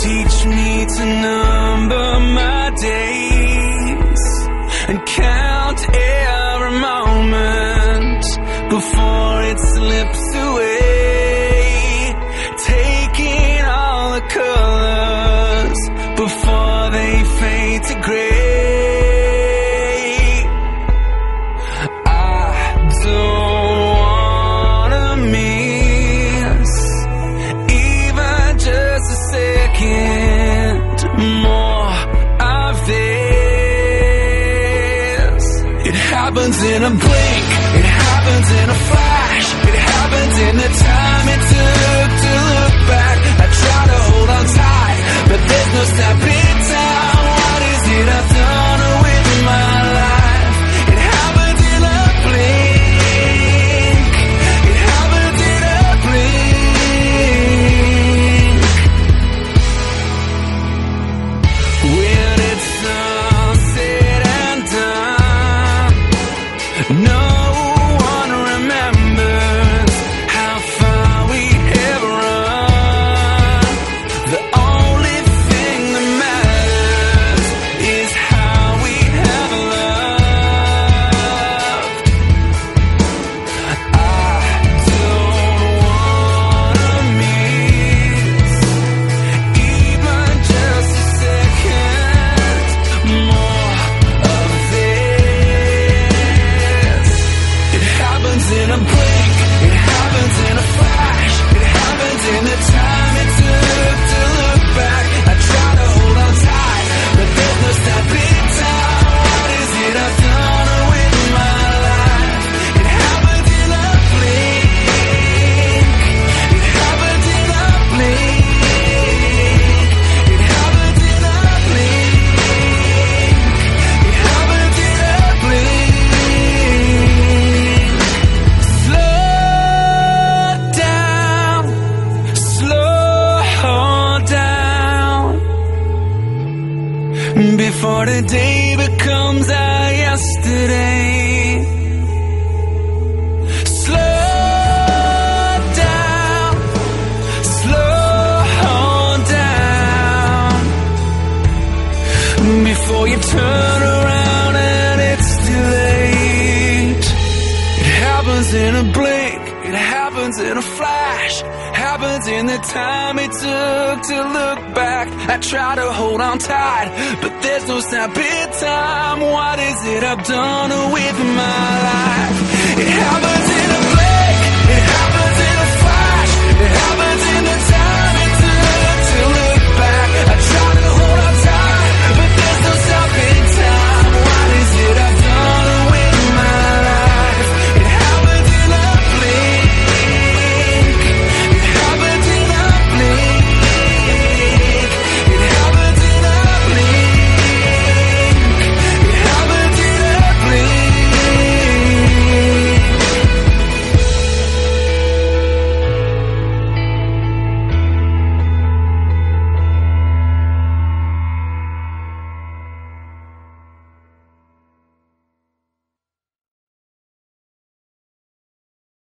Teach me to number my days and count every moment before it slips away, taking all the colors before they fade to gray. I don't wanna miss even just a second more of this. It happens in a blink, it happens in a flash, it happens in the time it took to look back. I try to hold on tight, but there's no stopping time. What is it I've done with my life? It happens in a blink, it happens in a blink. When it's sunset and done, no one remembers how far we have run. The only thing that matters is how we have loved. I don't wanna miss even just a second more of this. It happens in a blink, it happens in a flash, it happens in the time it took to look back. I try to hold on tight, but there's no stopping time. What is it I've done with my life? It happens in a blink, it happens in a blink, it happens in a blink, it happens in a blink. Slow down, before the day becomes our yesterday. Slow down, before you turn around and it's too late. It happens in a blink, it happens in a flash, happens in the time it took to look back. I try to hold on tight, but there's no stopping time. What is it I've done with my life? It happens